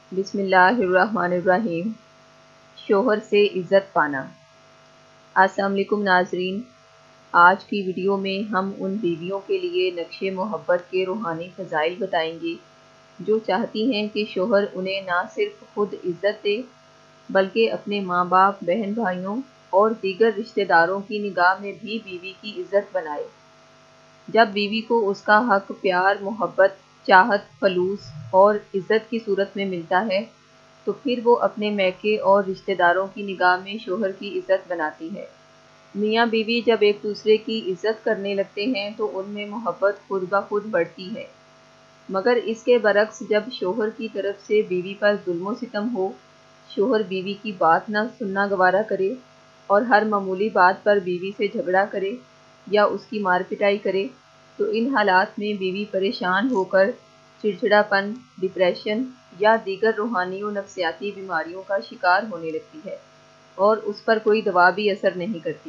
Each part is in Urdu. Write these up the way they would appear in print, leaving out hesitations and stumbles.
بسم اللہ الرحمن الرحیم۔ شوہر سے عزت پانا۔ السلام علیکم ناظرین، آج کی ویڈیو میں ہم ان بیویوں کے لیے نقش محبت کے روحانی فضائل بتائیں گے جو چاہتی ہیں کہ شوہر انہیں نہ صرف خود عزت دے بلکہ اپنے ماں باپ، بہن بھائیوں اور دیگر رشتہ داروں کی نگاہ میں بھی بیوی کی عزت بنائے۔ جب بیوی کو اس کا حق پیار، محبت، چاہت، خلوص اور عزت کی صورت میں ملتا ہے تو پھر وہ اپنے میکے اور رشتہ داروں کی نگاہ میں شوہر کی عزت بناتی ہے۔ میاں بیوی جب ایک دوسرے کی عزت کرنے لگتے ہیں تو ان میں محبت خود بخود بڑھتی ہے، مگر اس کے برعکس جب شوہر کی طرف سے بیوی پر ظلم و ستم ہو، شوہر بیوی کی بات نہ سننا گوارا کرے اور ہر معمولی بات پر بیوی سے جھگڑا کرے یا اس کی مار پٹائی کرے، تو ان حالات میں بیوی پریشان ہو کر چڑچڑا پن، ڈپریشن یا دیگر روحانی و نفسیاتی بیماریوں کا شکار ہونے لگتی ہے اور اس پر کوئی دوا بھی اثر نہیں کرتی۔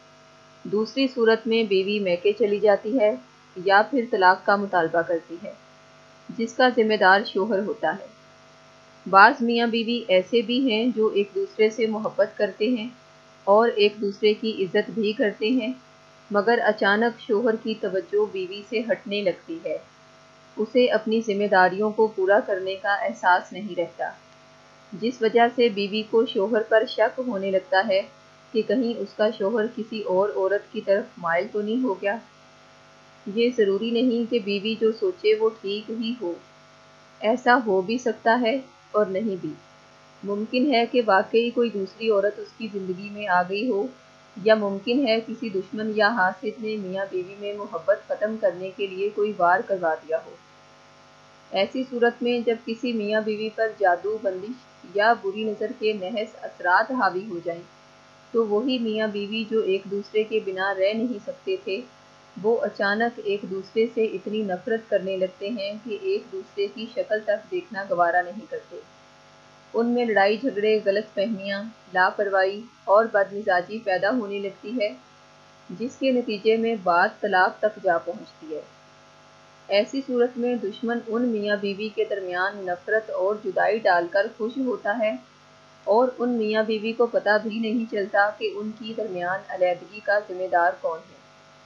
دوسری صورت میں بیوی میکے چلی جاتی ہے یا پھر طلاق کا مطالبہ کرتی ہے، جس کا ذمہ دار شوہر ہوتا ہے۔ بعض میاں بیوی ایسے بھی ہیں جو ایک دوسرے سے محبت کرتے ہیں اور ایک دوسرے کی عزت بھی کرتے ہیں، مگر اچانک شوہر کی توجہ بیوی سے ہٹنے لگتی ہے، اسے اپنی ذمہ داریوں کو پورا کرنے کا احساس نہیں رہتا، جس وجہ سے بیوی کو شوہر پر شک ہونے لگتا ہے کہ کہیں اس کا شوہر کسی اور عورت کی طرف مائل تو نہیں ہو گیا۔ یہ ضروری نہیں کہ بیوی جو سوچے وہ ٹھیک ہی ہو، ایسا ہو بھی سکتا ہے اور نہیں بھی۔ ممکن ہے کہ واقعی کوئی دوسری عورت اس کی زندگی میں آ گئی ہو، یا ممکن ہے کسی دشمن یا حاسد نے میاں بیوی میں محبت ختم کرنے کے لیے کوئی وار کروا دیا ہو۔ ایسی صورت میں جب کسی میاں بیوی پر جادو، بندش یا بری نظر کے محض اثرات حاوی ہو جائیں تو وہی میاں بیوی جو ایک دوسرے کے بنا رہ نہیں سکتے تھے، وہ اچانک ایک دوسرے سے اتنی نفرت کرنے لگتے ہیں کہ ایک دوسرے کی شکل تک دیکھنا گوارا نہیں کرتے۔ ان میں لڑائی جھگڑے، غلط فہمیاں، لاپرواہی اور بدمزاجی پیدا ہونے لگتی ہے، جس کے نتیجے میں بات طلاق تک جا پہنچتی ہے۔ ایسی صورت میں دشمن ان میاں بیوی کے درمیان نفرت اور جدائی ڈال کر خوش ہوتا ہے، اور ان میاں بیوی کو پتہ بھی نہیں چلتا کہ ان کی درمیان علیحدگی کا ذمہ دار کون ہے۔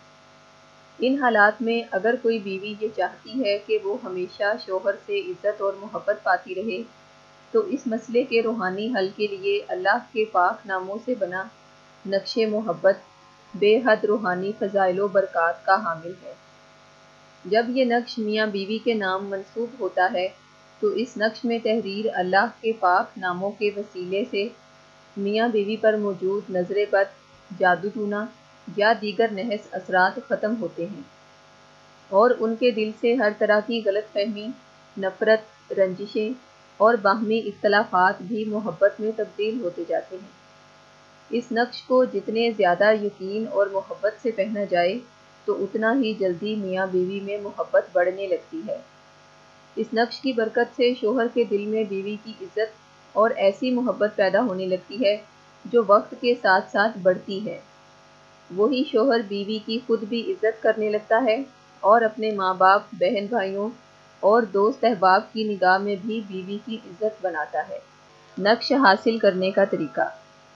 ان حالات میں اگر کوئی بیوی یہ چاہتی ہے کہ وہ ہمیشہ شوہر سے عزت اور محبت پاتی رہے تو اس مسئلے کے روحانی حل کے لیے اللہ کے پاک ناموں سے بنا نقش محبت بے حد روحانی فضائل و برکات کا حامل ہے۔ جب یہ نقش میاں بیوی کے نام منسوب ہوتا ہے تو اس نقش میں تحریر اللہ کے پاک ناموں کے وسیلے سے میاں بیوی پر موجود نظر بد، جادو ٹونا یا دیگر نحس اثرات ختم ہوتے ہیں اور ان کے دل سے ہر طرح کی غلط فہمی، نفرت، رنجشیں اور باہمی اختلافات بھی محبت میں تبدیل ہوتے جاتے ہیں۔ اس نقش کو جتنے زیادہ یقین اور محبت سے پہنا جائے تو اتنا ہی جلدی میاں بیوی میں محبت بڑھنے لگتی ہے۔ اس نقش کی برکت سے شوہر کے دل میں بیوی کی عزت اور ایسی محبت پیدا ہونے لگتی ہے جو وقت کے ساتھ ساتھ بڑھتی ہے۔ وہی شوہر بیوی کی خود بھی عزت کرنے لگتا ہے اور اپنے ماں باپ، بہن بھائیوں اور دوست احباب کی نگاہ میں بھی بیوی کی عزت بناتا ہے۔ نقش حاصل کرنے کا طریقہ۔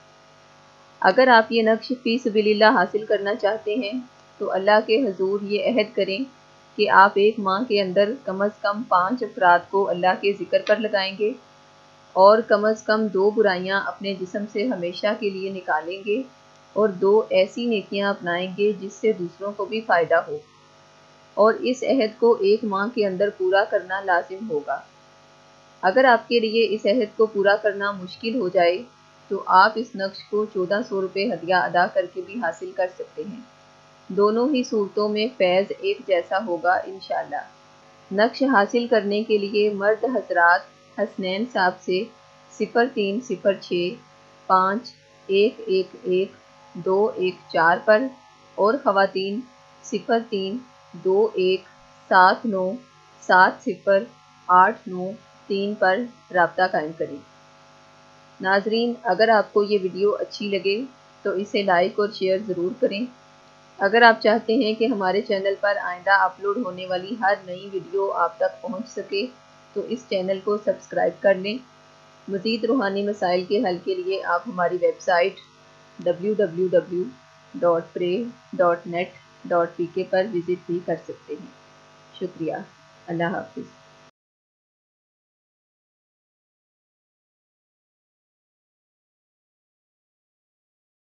اگر آپ یہ نقش فی سبیل اللہ حاصل کرنا چاہتے ہیں تو اللہ کے حضور یہ عہد کریں کہ آپ ایک ماہ کے اندر کم از کم 5 افراد کو اللہ کے ذکر پر لگائیں گے اور کم از کم 2 برائیاں اپنے جسم سے ہمیشہ کے لیے نکالیں گے اور 2 ایسی نیکیاں اپنائیں گے جس سے دوسروں کو بھی فائدہ ہو، اور اس عہد کو 1 ماہ کے اندر پورا کرنا لازم ہوگا۔ اگر آپ کے لیے اس عہد کو پورا کرنا مشکل ہو جائے تو آپ اس نقش کو 1400 روپے ہدیہ ادا کر کے بھی حاصل کر سکتے ہیں۔ دونوں ہی صورتوں میں فیض ایک جیسا ہوگا انشاءاللہ۔ نقش حاصل کرنے کے لیے مرد حضرات حسنین صاحب سے 0306 5111 214 پر اور خواتین 0321 79 70 893 پر رابطہ قائم کریں۔ ناظرین، اگر آپ کو یہ ویڈیو اچھی لگے تو اسے لائک اور شیئر ضرور کریں۔ اگر آپ چاہتے ہیں کہ ہمارے چینل پر آئندہ اپلوڈ ہونے والی ہر نئی ویڈیو آپ تک پہنچ سکے تو اس چینل کو سبسکرائب کر لیں۔ مزید روحانی مسائل کے حل کے لیے آپ ہماری ویب سائٹ www.pray.net.pk پر وزٹ بھی کر سکتے ہیں۔ شکریہ۔ اللہ حافظ۔